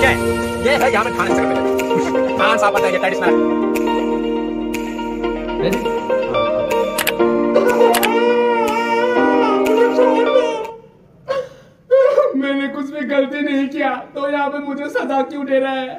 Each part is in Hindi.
क्या है? ये है यहाँ पे खाने से करते हैं। खान साहब बताइए ट्रेडिशनल। मैंने कुछ भी गलती नहीं किया तो यहाँ पे मुझे सजा क्यों दे रहा है?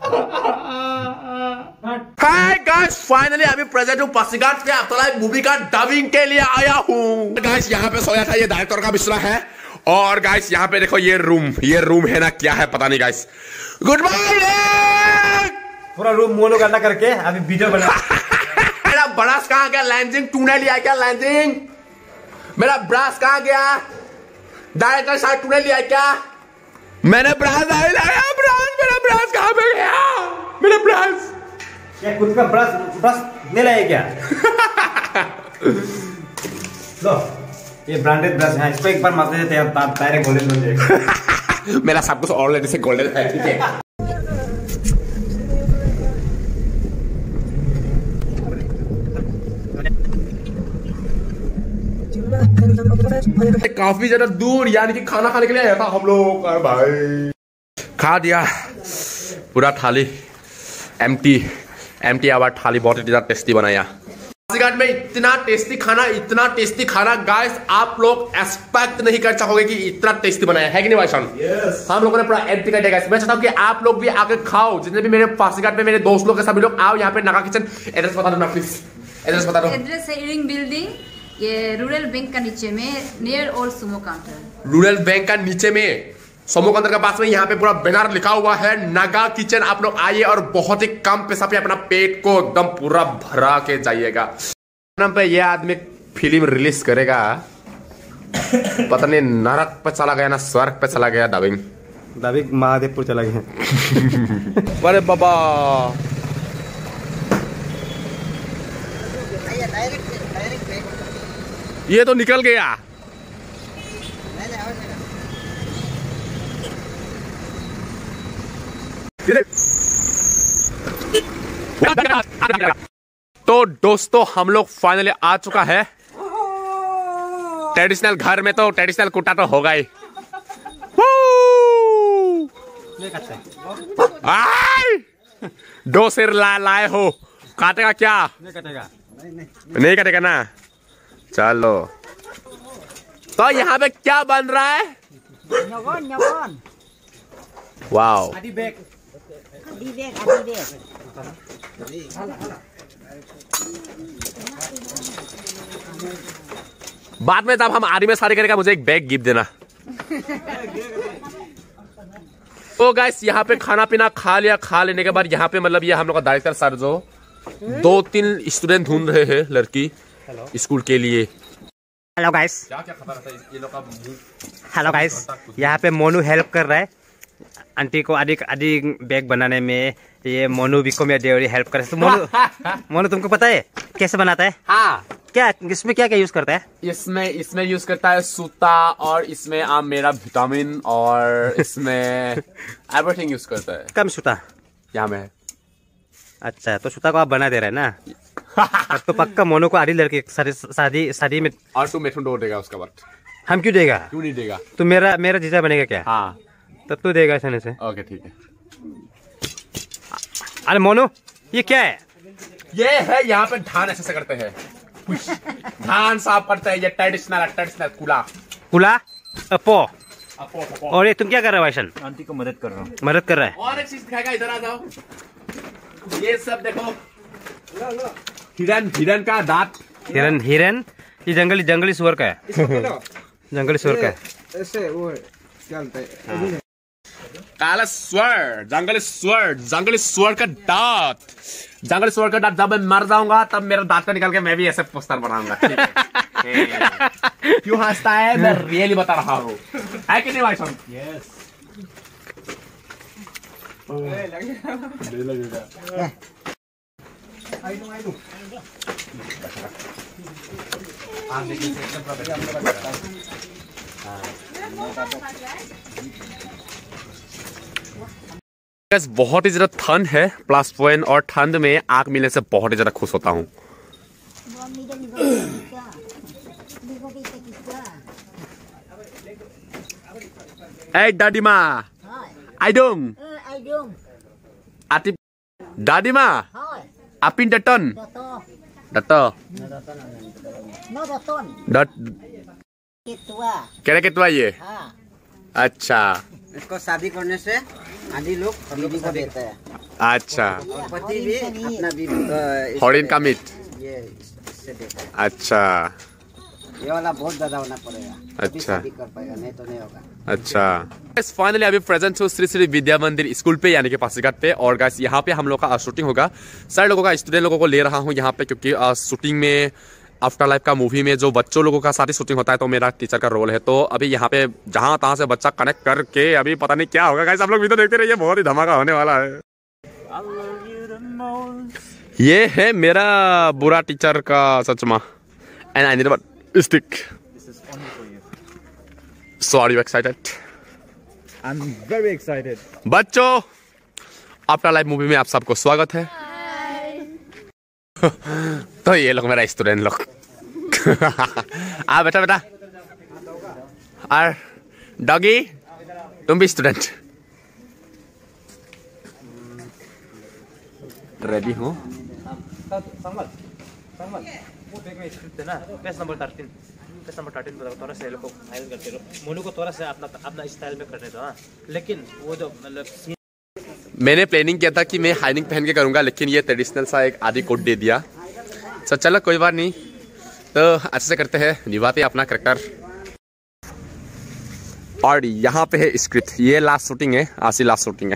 हाय गाइस, फाइनली अभी प्रेजेंट हूँ पासीघाट पे आफ्टरलाइफ मूवी का डबिंग के लिए आया हूँ। गाइस यहाँ पे सोया था, ये डायरेक्टर का बिस्तर है। और गाइस यहाँ पे देखो ये रूम है ना, क्या है पता नहीं गाइस। Good morning. पूरा रूम मोनो गंदा करके अभी वीडियो बना। मेरा ब्रश कहाँ गया? लैंजिंग तूने लिया क्या? लैंजिंग मेरा ब्रश कहाँ गया? डायरेक्टर साहब तूने लिया क्या? मैंने ब्रश नहीं लाया। मेरा ब्रश कहाँ पे गया? मेरा ब्रश क्या खुद का ब्रश नहीं लाए क्या? लो ये ब्रांडेड ब्रश है, इसको एक बार मारते देते हैं डायरेक्ट गोल्डन हो जाएगा। मेरा सब कुछ ऑलरेडी से गोल्डन है, ठीक है। काफी ज्यादा दूर यानी कि खाना खाने के लिए आया था हम लोग। अरे भाई खा दिया पूरा थाली, एम्प्टी आवर थाली। बहुत ही ज्यादा टेस्टी बनाया। पासीघाट में इतना टेस्टी खाना गाइस आप लोग एक्सपेक्ट नहीं कर सकोगे कि इतना टेस्टी बनाया है कि नहीं भाई सान? yes. हम लोगों ने पूरा एम्प्टी कर दिया। मैं चाहता हूँ कि आप लोग भी आके खाओ, जितने भी मेरे पासीघाट में मेरे दोस्त लोग सभी लोग आओ यहाँ पे नागा किचन। एड्रेस बता दो ना प्लीज, एड्रेस बता दो। एड्रेस है इरिंग बिल्डिंग, ये रूरल बैंक का नीचे में, नियर और सुमो काउंटर। रूरल बैंक का नीचे में सोमो काउंटर के पास में यहाँ पे पूरा बैनर लिखा हुआ है नागा किचन। आप लोग आइए और बहुत ही कम पैसा पे अपना पेट को एकदम पूरा भरा के जाइएगा। पे ये आदमी फिल्म रिलीज करेगा, पता नहीं नरक पे चला गया ना स्वर्ग पे चला गया। डबिंग महादेवपुर चला गया। अरे बाबा ये तो निकल गया। तो दोस्तों हम लोग फाइनली आ चुका है ट्रेडिशनल घर में। तो ट्रेडिशनल कुटा तो होगा ही। दो सिर लाए हो, काटेगा क्या? नहीं कटेगा ना। चलो तो यहाँ पे क्या बन रहा है? वाओ बाद में जब हम आर्मी में शादी करेगा मुझे एक बैग गिफ्ट देना। तो गाइस यहाँ पे खाना पीना खा लिया। खा लेने के बाद यहाँ पे मतलब ये हम लोग का डायरेक्टर सर जो 2-3 स्टूडेंट ढूंढ रहे हैं लड़की स्कूल के लिए। हेलो गाइस, क्या क्या खबर है ये लोग का? हेलो गाइस, यहाँ पे मोनू हेल्प कर रहा है आंटी को आदि बैग बनाने में। ये मोनू बिको में देवरी हेल्प कर रहा है। मोनू तुमको पता है कैसे बनाता है? हाँ। क्या इसमें क्या यूज करता है? इसमें यूज करता है सूता, और इसमें मेरा विटामिन, और इसमें एवरीथिंग यूज करता है। कम सूता यहाँ में है। अच्छा तो सूता को आप बना दे रहे हैं ना? तो पक्का मोनू को आधी लड़की शादी में। और तू मिथुन दो देगा उसका वक्त। हम क्यों देगा? क्यों नहीं देगा? तो मेरा जीजा बनेगा क्या? हाँ तब तो देगा ऐसे से। ओके ठीक है। अरे मोनू ये क्या है? ये है यहाँ पे धान ऐसे करते हैं, धान साफ करते हैं। ये ट्रेडिशनल कुला अपो। और ये तुम क्या कर रहे हो भाईशन? आंटी को मदद कर रहा हूँ। मदद कर रहा है। और एक चीज दिखाएगा, इधर आ जाओ। ये सब देखो, हिरन का दांत। हिरन ये जंगली सुअर का है। जंगली सुअर का है। ऐसे वो है चलता है। काला स्वर, जंगली स्वर का दांत। जंगली स्वर का दांत। जब मैं मर जाऊंगा तब मेरा दांत का निकाल के मैं भी ऐसे पोस्टर बनाऊंगा। क्यों हंसता है? मैं रियली बता रहा हूँ, है कि नहीं भाई साहब? यस। बहुत ही ज्यादा ठंड है +1, और ठंड में आग मिलने से बहुत ही ज्यादा खुश होता हूँ। Hey, Daddy Ma. I don't. Ati Dadima. Apin Daton. Dato. Dat. क्या केतवा ये? अच्छा। इसको शादी करने से आदि लोग बीवी को देते हैं। अच्छा। पति भी अपना बीवी हॉर्डिन का मीट। ये इससे देता है। अच्छा। ये वाला बहुत ज्यादा होना पड़ेगा। अच्छा। शादी कर पाएगा, नहीं तो नहीं होगा। अच्छा। फाइनली अभी प्रेजेंट हूँ श्री श्री विद्या मंदिर स्कूल पे यानी कि पासीघाट पे। और गाइस यहाँ पे हम लोग का शूटिंग होगा। सारे लोगों का स्टूडेंट लोगों को ले रहा हूँ यहाँ पे, क्योंकि शूटिंग में आफ्टर लाइफ का मूवी में जो बच्चों लोगों का साथ ही शूटिंग होता है, तो मेरा टीचर का रोल है। तो अभी यहाँ पे जहाँ तहाँ से बच्चा कनेक्ट करके अभी पता नहीं क्या होगा गाइस, आप लोग भी तो देखते रहिए, बहुत ही धमाका होने वाला है। ये है मेरा बुरा टीचर का सचमा and I need a stick. So are you excited? I'm very excited. बच्चों, आफ्टर लाइफ मूवी में आप सबको स्वागत है। तो ये लोग मेरा स्टूडेंट लोग। आ बेटा बेटा। और डॉगी, तुम भी स्टूडेंट। रेडी हो? पेज नंबर 13 थोड़ा सा लोग फाइल करते रहो। मोनू को थोड़ा सा अपना स्टाइल में करने दो। हाँ, लेकिन वो जो मतलब मैंने प्लानिंग किया था कि मैं हाइनिंग पहन के करूंगा, लेकिन ये ट्रेडिशनल सा एक आदि कोट दे दिया। तो चलो कोई बात नहीं, तो अच्छे से करते हैं, निभाते हैं अपना कैरेक्टर। और यहाँ पे है स्क्रिप्ट। ये लास्ट शूटिंग है, आज ही लास्ट शूटिंग है।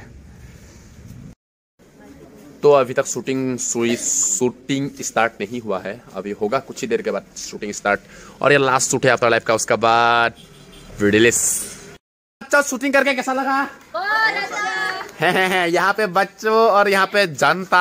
तो अभी तक शूटिंग स्टार्ट नहीं हुआ है, अभी होगा कुछ ही देर के बाद शूटिंग स्टार्ट। और ये लास्ट शूट है आफ्टर लाइफ का, उसका बाद रिलीज। अच्छा, शूटिंग करके कैसा लगा? यहाँ पे बच्चों और यहाँ पे जनता।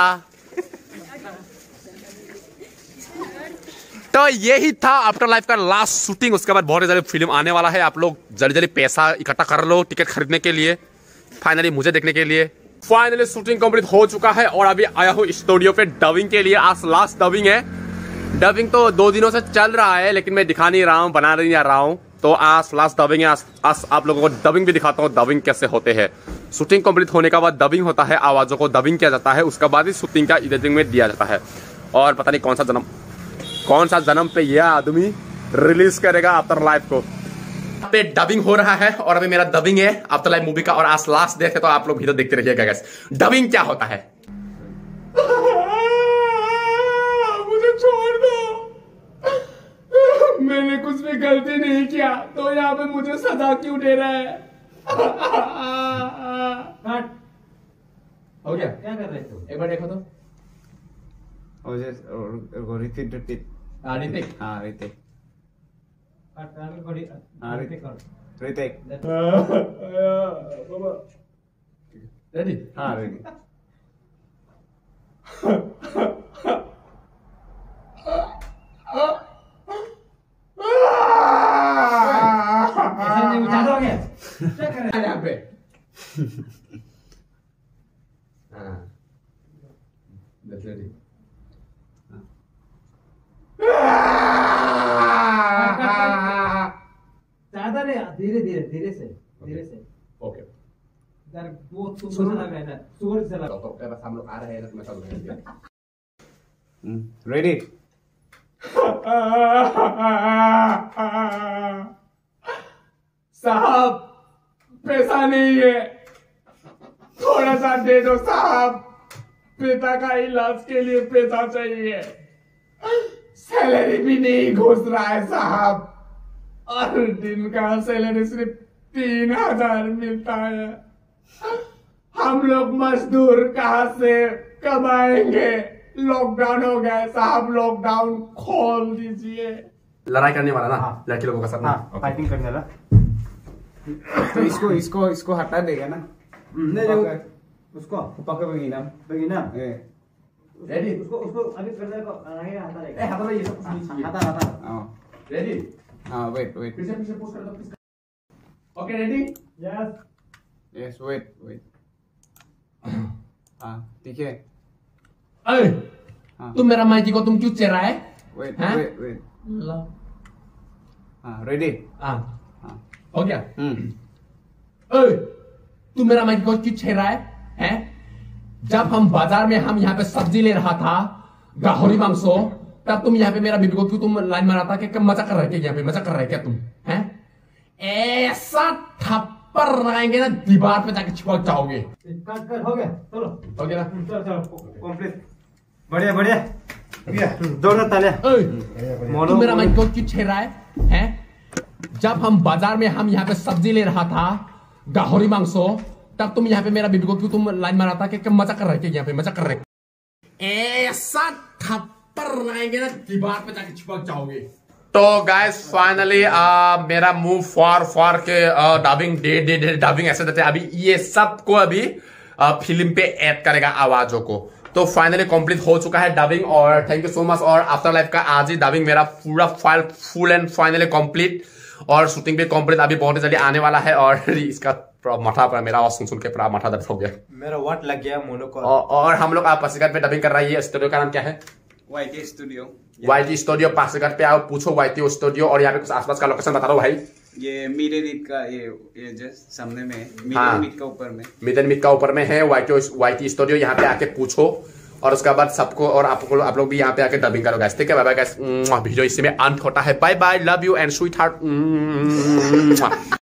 तो यही था आफ्टर लाइफ का लास्ट शूटिंग। उसके बाद बहुत जल्दी फिल्म आने वाला है। आप लोग जल्दी जल्दी पैसा इकट्ठा कर लो टिकट खरीदने के लिए, फाइनली मुझे देखने के लिए। फाइनली शूटिंग कंप्लीट हो चुका है और अभी आया हूँ स्टूडियो पे डबिंग के लिए। आज लास्ट डबिंग है। डबिंग तो 2 दिनों से चल रहा है, लेकिन मैं दिखा नहीं रहा हूँ, बना नहीं रहा हूँ। तो आज लास्ट डबिंग है। आज आप लोगों को डबिंग भी दिखाता हूँ, डबिंग कैसे होते हैं। शूटिंग कंप्लीट होने के बाद डबिंग होता है, आवाजों को डबिंग किया जाता है, उसके बाद ही शूटिंग का एडिटिंग में दिया जाता है। और पता नहीं कौन सा जन्म पे यह आदमी रिलीज करेगा आफ्टर लाइफ को। पे डबिंग हो रहा है और अभी मेरा डबिंग है आफ्टर लाइफ मूवी का। और आज लास्ट डे है, तो आप लोग भी तो देखते रहिएगा गाइस डबिंग क्या होता है। मुझे छोड़ दो, मैंने कुछ भी गलती नहीं किया, तो यहाँ पे मुझे सजा क्यों दे रहा है? हो गया? क्या कर रहे थे? एक बार देखो तो। ऋतिक। हाँ, ऋतिक। रेडी? हाँ, रेडी। ऐसा नहीं उछाल रहा है? क्या कर रहे हैं यहाँ पे? हाँ, रेडी। ज्यादा नहीं, धीरे से। ओके। यार वो सुबह से लग रहा है, सुबह से लग। तो बस हम लोग आ रहे हैं ना, तुम्हें सब रेडी। साहब, पैसा नहीं है, थोड़ा सा दे दो साहब, पिता का इलाज के लिए पैसा चाहिए। सैलरी भी नहीं घुस रहा है साहब, और दिन का सैलरी सिर्फ 3000 मिलता है। हम लोग मजदूर कहाँ से कमाएंगे? लॉकडाउन हो गया है साहब, लॉकडाउन खोल दीजिए। लड़ाई करने वाला ना लड़के लोगों का साथ। हाँ, फाइटिंग करने वाला। तो इसको हटा देगा ना? नहीं, उसको पकड़ बगीना। रेडी? उसको अभी करने को हटा देगा। हटा ये सब कुछ नहीं चाहिए। हटा। रेडी? हाँ, वेट। पीछे पुश कर दो। Okay, ready? Yes, wait. हाँ, ठीक है। अरे, हाँ। तुम मेरा माइकी को तुम क्यों चेरा है? वेट। लो। हाँ, रेडी। हाँ, हाँ, हो गया। अरे, तुम मेरा माइकी को क्यों छेड़ा है? हैं? जब हम बाजार में हम यहाँ पे सब्जी ले रहा था गाहरी मांसो, तब तुम यहाँ पे मेरा बीबी को क्यों तुम लाइन मारा था कि मजा कर रहे थे, यहाँ पे मजा कर रहे क्या तुम हैं? ऐसा थप्पड़ लगाएंगे ना दीवार पे जाके चिपक जाओगे। कर हो गया, चलो हो गया ना? चलो चलो कंप्लीट। बढ़िया बढ़िया दोनों तालियां। तुम मेरा माइक क्यों छेड़ रहा है? हैं? जब हम बाजार में हम यहाँ पे सब्जी ले रहा था गाहरी मांसो, तब तुम यहाँ पे मेरा बीबी को क्यों तुम लाइन मारा था कि मजा कर रहे थे, यहाँ पे मजा कर रहे। ऐसा थप्पड़ लगाएंगे ना दीवार पे जाके चिपक जाओगे। तो गाइस फाइनली मेरा मुंह फार के डबिंग ऐसे देते हैं। अभी ये सब को अभी फिल्म पे ऐड करेगा आवाजों को। तो फाइनली कंप्लीट हो चुका है डबिंग, और थैंक यू सो मच। और आफ्टर लाइफ का आज ही डबिंग मेरा पूरा file full and finally complete, और शूटिंग भी कंप्लीट अभी बहुत जल्दी आने वाला है। और इसका माथा पर मेरा सुन के पूरा माथा दर्द हो गया, मेरा वाट लग गया मोनो को। और हम लोग आप पासीघाट पे डबिंग कर रहा है। ये स्टूडियो का नाम क्या है? YT studio. YT studio Pasighat पे आओ, पूछो YT स्टूडियो। और यहाँ पे कुछ आसपास का लोकेशन बता दो भाई। ये मिडन का ये जस्ट सामने में है, मिडन का ऊपर में, मिडन का ऊपर में है YT स्टूडियो। यहाँ पे आके पूछो, और उसके बाद सबको और आप लोग भी यहाँ पे आके डबिंग करो गाइस। ठीक है, बाय बाय गाइस। वीडियो इसी में अंत होता है। Bye bye, love you and sweet heart.